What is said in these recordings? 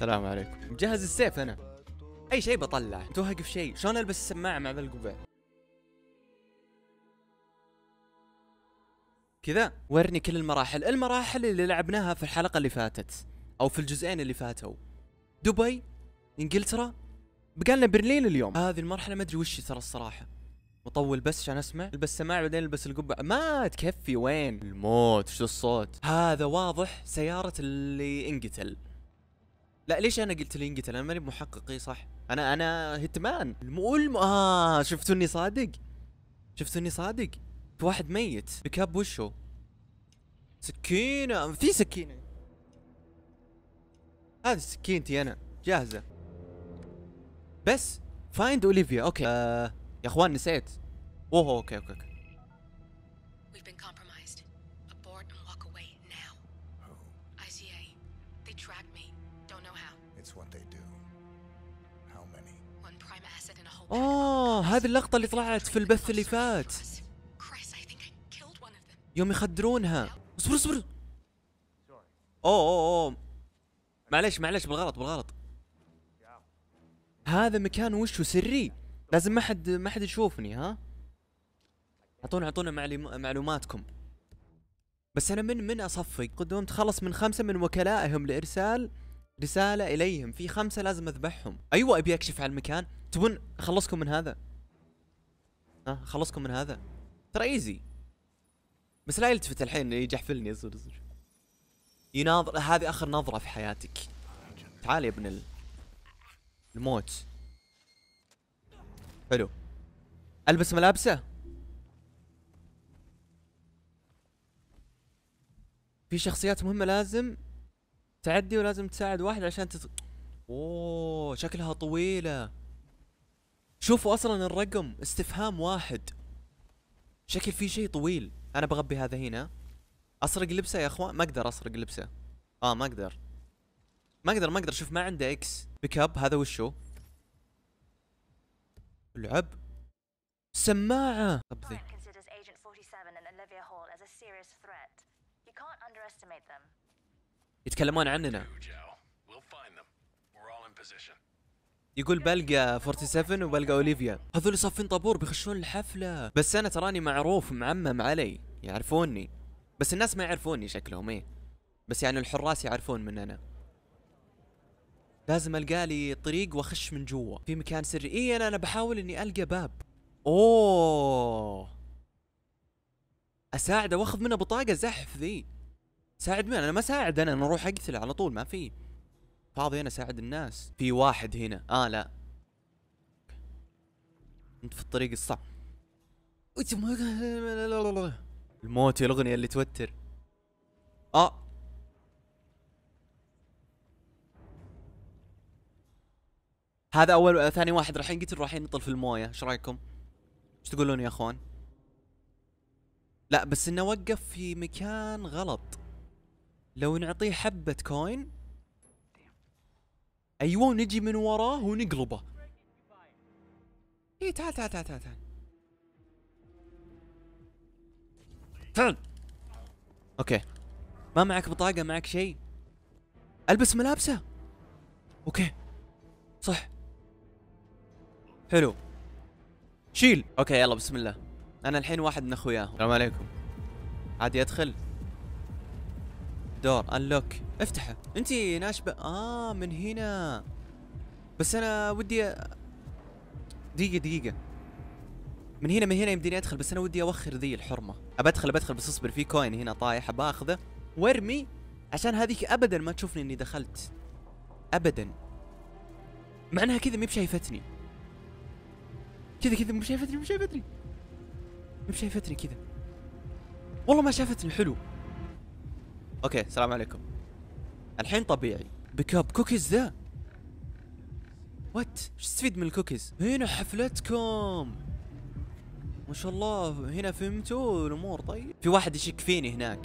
السلام عليكم. مجهز السيف انا. اي شيء بطلع. توهق في شيء. شلون البس السماعه مع ذا القبع؟ كذا. ورني كل المراحل اللي لعبناها في الحلقه اللي فاتت او في الجزئين اللي فاتوا. دبي، انجلترا، بقالنا برلين اليوم. هذه المرحله ما ادري وش ترى الصراحه. مطول بس عشان اسمع. البس سماعه بعدين البس القبعه. ما تكفي. وين الموت؟ شو الصوت هذا؟ واضح سياره اللي انقتل. لا ليش انا قلت لي انقتل؟ انا ماني محققي صح. انا هيتمان. شفتوني صادق. شفتوني صادق. في واحد ميت بكاب. وشو؟ سكينه. في سكينه. هذه سكينتي انا جاهزه. بس فايند اوليفيا. اوكي يا اخوان نسيت. اوه اوكي. We've been compromised. Abort and walk away now. Who? ICA. They tracked me. Don't know how. It's what they do. How many? One prime asset in a whole هذه اللقطة اللي طلعت في البث اللي فات. Christ, I think I killed one of them. يوم يخدرونها. اصبر. اوه معليش بالغلط. هذا مكان وشو سري. لازم ما حد يشوفني. ها اعطونا معلوماتكم. بس انا من اصفق. قدمت خلص من 5 من وكلائهم لارسال رسالة اليهم. في 5 لازم اذبحهم. ايوه ابي اكشف على المكان. تبون اخلصكم من هذا؟ اخلصكم من هذا ترى ايزي. بس لا يلتفت الحين يجحفلني. اصبر يناظر. هذه اخر نظرة في حياتك. تعال يا ابن الموت. حلو. البس ملابسه. في شخصيات مهمة لازم تعدي ولازم تساعد واحد عشان اوه شكلها طويلة. شوفوا اصلا الرقم استفهام 1. شكل في شيء طويل. انا بغبي هذا هنا. اسرق لبسه يا اخوان. ما اقدر اسرق لبسه. ما اقدر. شوف ما عنده اكس. بيك اب. هذا وشو؟ لعب سماعة. طب يتكلمون عننا. يقول بلقى 47 وبلقى اوليفيا. هذول صافين طابور بيخشون الحفلة. بس انا تراني معروف معمم علي. يعرفوني. بس الناس ما يعرفوني شكلهم ايه. بس يعني الحراس يعرفون من انا. لازم القى لي طريق واخش من جوا في مكان سري. ايه انا بحاول اني القى باب. اوه اساعده واخذ منه بطاقة زحف ذي. ساعد مين؟ انا ما ساعد. انا اروح اقتله على طول. ما في فاضي انا اساعد الناس. في واحد هنا. لا انت في الطريق الصح. الموت يا الاغنية اللي توتر. هذا اول. ثاني واحد راح ينقتل. راح ينطل في المويه. ايش رايكم؟ ايش تقولون يا اخوان؟ لا بس انه وقف في مكان غلط. لو نعطيه حبة كوين. ايوه ونجي من وراه ونقلبه. ايه تعال. اوكي ما معك بطاقة؟ معك شيء؟ البس ملابسه. اوكي صح. حلو. شيل. اوكي يلا بسم الله. انا الحين واحد من اخوياهم. السلام عليكم. عادي ادخل؟ دور انلوك. افتحه. انتي ناشبه. من هنا. بس انا ودي دقيقة. من هنا يمديني ادخل. بس انا ودي اوخر ذي الحرمة. ابى ادخل بس اصبر. في كوين هنا طايح باخذه وارمي عشان هذيك ابدا ما تشوفني اني دخلت. ابدا. مع انها كذا مي بشايفتني. كذا مو شايفتني كذا. والله ما شافتني. حلو. اوكي السلام عليكم. الحين طبيعي. بكاب كوكيز ذا. وات؟ ايش تستفيد من الكوكيز؟ هنا حفلتكم ما شاء الله. هنا فهمتوا الامور. طيب في واحد يشك فيني هناك.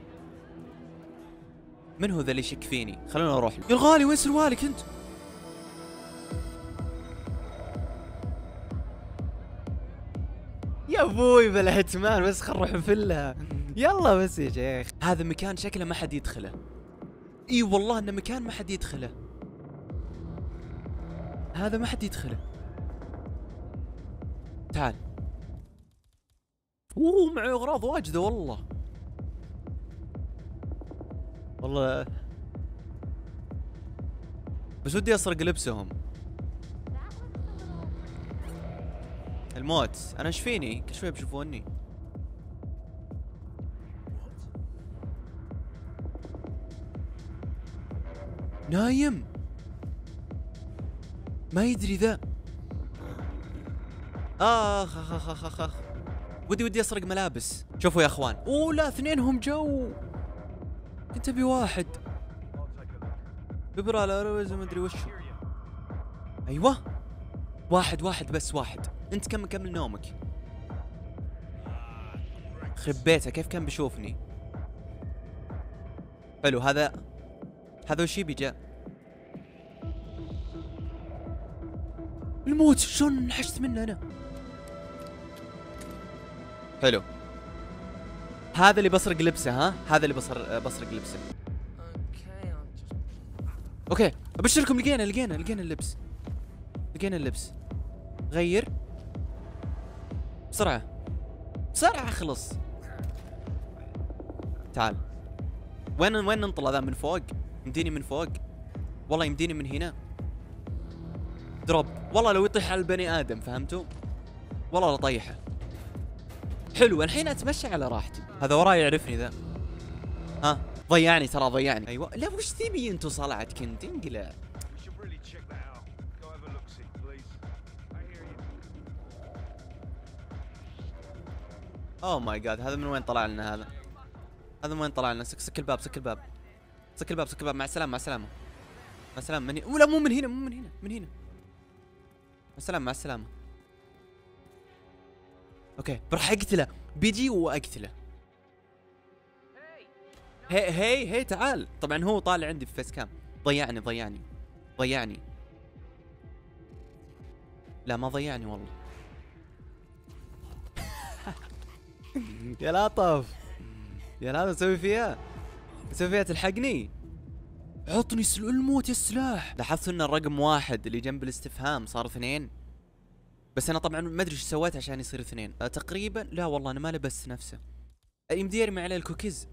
من هو ذا اللي يشك فيني؟ خلونا نروح له. يا الغالي وين سروالك انت؟ يا ابوي بلا هتمان. بس خل نروح نفلها. يلا بس يا شيخ. هذا مكان شكله ما حد يدخله. اي والله انه مكان ما حد يدخله. هذا ما حد يدخله. تعال. اوه معي اغراض واجده والله. والله بس ودي اسرق لبسهم. الموت. انا ايش فيني؟ كل شوي بشوفوني. نايم. ما يدري ذا. اخ اخ اخ اخ اخ. ودي اسرق ملابس. شوفوا يا اخوان. اوه لا اثنينهم جو. كنت ابي واحد. ببرا لا روز ما ادري وشو. ايوه. واحد بس واحد. انت كمل نومك. خرب بيته كيف كان بيشوفني. حلو هذا وش يبي جاء. الموت شلون انحشت منه انا. حلو. هذا اللي بسرق لبسه. ها هذا اللي بسرق لبسه. اوكي ابشركم لقينا اللبس. لقينا اللبس. غير بسرعة اخلص. تعال. وين ننطلع ذا؟ من فوق. يمديني من فوق. والله يمديني من هنا. دروب. والله لو يطيح على البني ادم فهمتوا؟ والله لا طيحه. حلو الحين اتمشى على راحتي. هذا وراي يعرفني ذا. ها ضيعني ترى ضيعني. ايوه لا وش تبي انتو صلعت كنت انقلع. اوه ماي جاد هذا من وين طلع لنا هذا؟ هذا من وين طلع لنا؟ سك الباب مع السلامة. من هنا. لا مو من هنا مع السلامة. اوكي راح اقتله. بيجي واقتله. هي تعال. طبعا هو طالع عندي في فيس كام. ضيعني. لا ما ضيعني والله. يا لاطف سوي فيها تلحقني. عطني الموت يا السلاح. لاحظت ان الرقم 1 اللي جنب الاستفهام صار 2. بس انا طبعا ما ادري ايش سويت عشان يصير 2 تقريبا. لا والله انا ما لبست نفسه. يمدي ارمي عليه الكوكيز.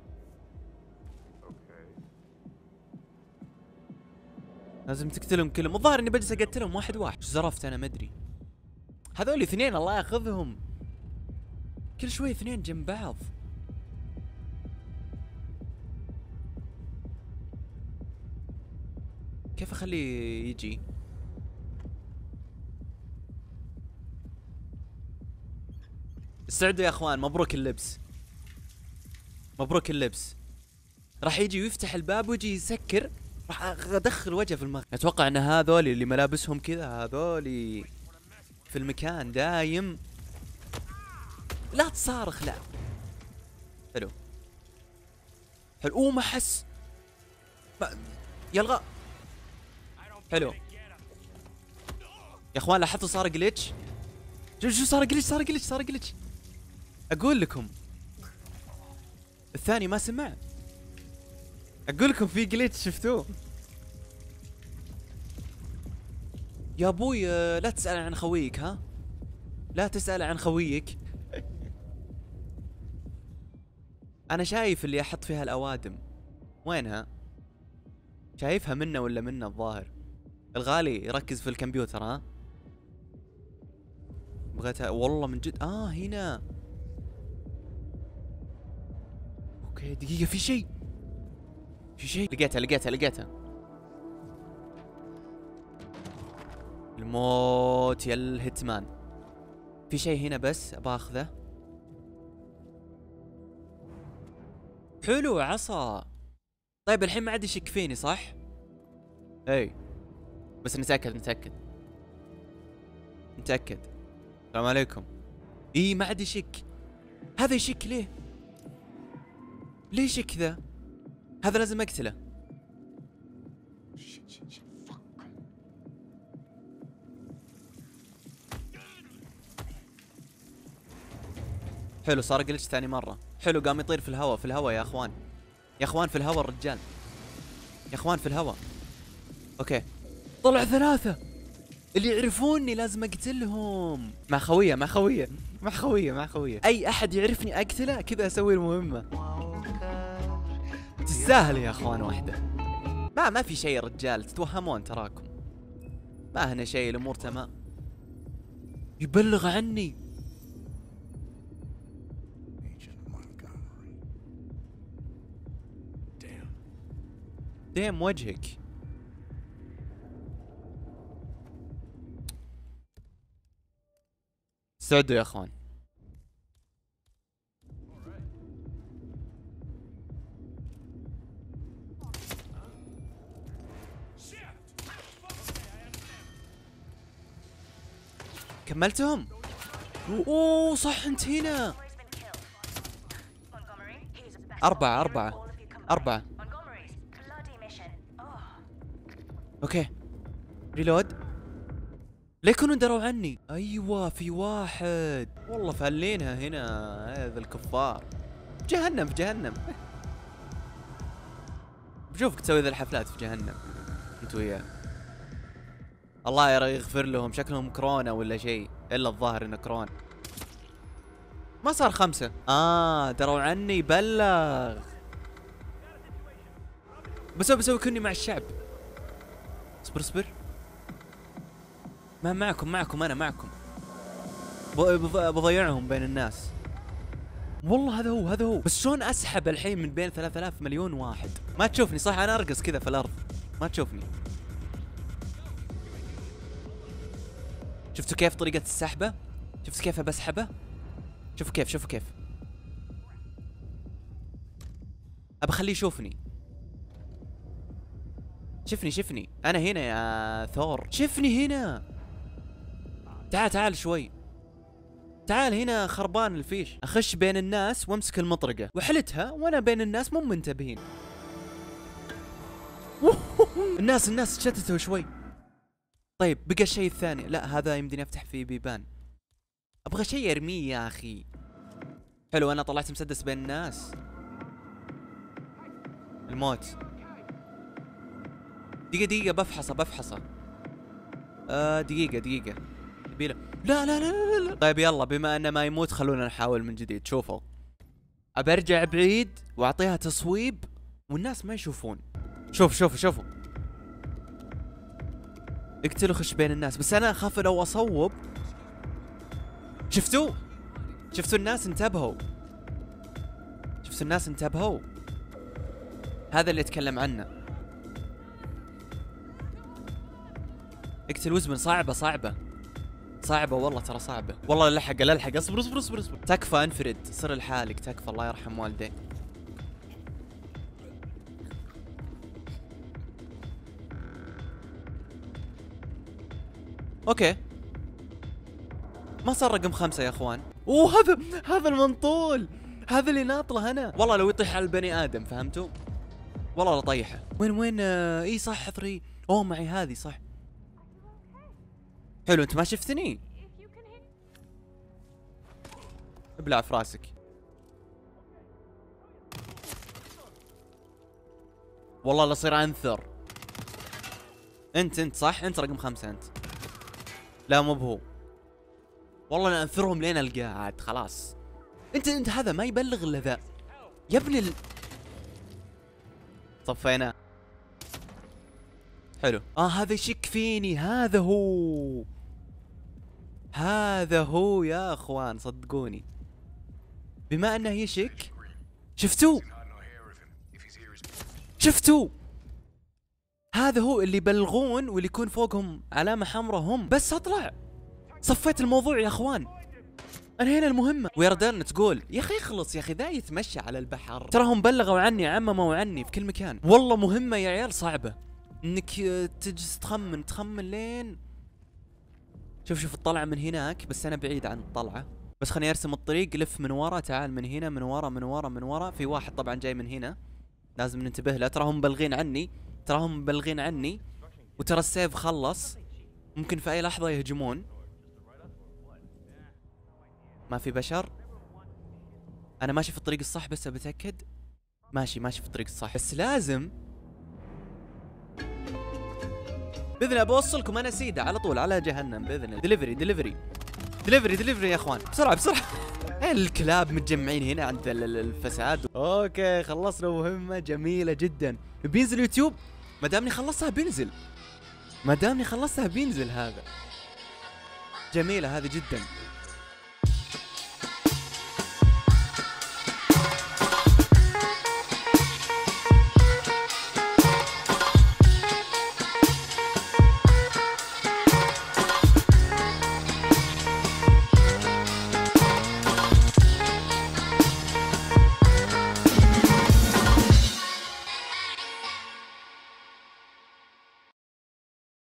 لازم تقتلهم كلهم. الظاهر اني بجلس اقتلهم واحد. ايش زرفت انا ما ادري. هذول 2 الله ياخذهم. كل شوي 2 جنب بعض. كيف اخليه يجي؟ استعدوا يا اخوان. مبروك اللبس. راح يجي ويفتح الباب ويجي يسكر. راح ادخل وجهه في المكان. اتوقع ان هذول اللي ملابسهم كذا هذول في المكان دايم. لا تصارخ لا. حلو. اوه ما حس. يلغى. حلو يا اخوان لاحظتوا صار جليتش. شو صار جليتش. اقول لكم الثاني ما سمع. اقول لكم في جليتش شفتوه. يا ابوي لا تسأل عن خويك. ها لا تسأل عن خويك. انا شايف اللي احط فيها الاوادم. وينها؟ شايفها منا ولا منا الظاهر. الغالي يركز في الكمبيوتر. ها بغيتها والله من جد. هنا. اوكي دقيقة في شيء. لقيتها. الموت يا الهيتمان. في شيء هنا بس باخذه. حلو عصا. طيب الحين ما عاد يشك فيني صح؟ اي بس نتأكد. السلام عليكم. اي ما عاد يشك. هذا يشك ليه يشك ذا؟ هذا لازم اقتله. حلو صار جلتش ثاني مرة. حلو قام يطير في الهواء يا اخوان. في الهواء الرجال. في الهواء. اوكي طلع 3. اللي يعرفوني لازم اقتلهم. مع خويه مع خويه مع خويه مع خويه، اي احد يعرفني اقتله كذا اسوي المهمه. تستاهل يا اخوان واحده. ما في شيء يا رجال، تتوهمون تراكم، ما هنا شيء، الامور تمام. يبلغ عني. Agent Montgomery. ديم وجهك. استعدوا يا اخوان. كملتهم؟ اوه صح انت هنا. 4 اوكي ريلود. ليه يكونوا دروا عني؟ ايوه في واحد والله فالينها هنا. هذا الكفار جهنم في جهنم. بشوفك تسوي ذا الحفلات في جهنم انت وياه. الله يغفر لهم، شكلهم كورونا ولا شيء، الا الظاهر انه كورونا. ما صار 5. دروا عني. بلغ. بسوي كني مع الشعب. اصبر ما معكم انا معكم. بضيعهم بين الناس. والله هذا هو. بس شلون اسحب الحين من بين 3000 مليون واحد؟ ما تشوفني صح؟ انا ارقص كذا في الارض، ما تشوفني. شفتوا كيف طريقة السحبة؟ شفتوا كيف بسحبه؟ شوفوا كيف ابى اخليه يشوفني. شفني انا هنا يا ثور، شفني هنا. تعال شوي، تعال هنا خربان الفيش. اخش بين الناس وامسك المطرقة وحلتها وانا بين الناس مو منتبهين. الناس تشتتوا شوي. طيب بقى الشيء الثاني، لا هذا يمديني افتح فيه بيبان. ابغى شيء ارميه يا اخي. حلو انا طلعت مسدس بين الناس. الموت. دقيقة بفحصه. دقيقة يبيله. لا. طيب يلا بما انه ما يموت خلونا نحاول من جديد. شوفوا ابى ارجع بعيد واعطيها تصويب والناس ما يشوفون. شوفوا اقتلوا، خش بين الناس. بس انا اخاف لو اصوب. شفتوا الناس انتبهوا. هذا اللي اتكلم عنه. اقتل وزمن. صعبة والله، ترى صعبة والله. لا الحق اصبر. تكفى انفرد، صر لحالك تكفى، الله يرحم والديك. اوكي ما صار رقم 5 يا اخوان. اوه هذا المنطول، هذا اللي ناطله انا. والله لو يطيح على البني ادم فهمتوا؟ والله لطيحه. وين اي صح 3. اوه معي هذه صح. حلو انت ما شفتني. ابلع في راسك. والله لا انثر. انت صح، انت رقم 5 انت. لا مو بهو. والله انا انثرهم لين القاه عاد خلاص. انت هذا ما يبلغ الا ذا يا ابن صفينا. حلو. هذا يشك فيني. هذا هو يا اخوان صدقوني. بما انه يشك. شفتوا هذا هو اللي يبلغون واللي يكون فوقهم علامة حمراء هم. بس اطلع صفيت الموضوع يا اخوان. انا هنا المهمة. ويردان تقول يا اخي اخلص يا اخي ذا يتمشى على البحر. تراهم بلغوا عني، عمموا عني في كل مكان. والله مهمة يا عيال صعبة انك تجلس تخمن لين. شوف الطلعة من هناك، بس انا بعيد عن الطلعة. بس خليني ارسم الطريق. لف من ورا، تعال من هنا، من ورا. في واحد طبعا جاي من هنا لازم ننتبه له. تراهم مبلغين عني وترى السيف خلص، ممكن في اي لحظة يهجمون. ما في بشر. انا ماشي في الطريق الصح بس بتأكد. ماشي في الطريق الصح، بس لازم باذن الله بوصلكم انا سيده على طول على جهنم باذن الله. دليفري دليفري دليفري دليفري يا اخوان، بسرعه بسرعه. الكلاب متجمعين هنا عند الفساد. اوكي خلصنا مهمه جميله جدا. بينزل يوتيوب، ما دامني خلصتها بينزل، ما دامني خلصتها بينزل. هذا جميله هذه جدا.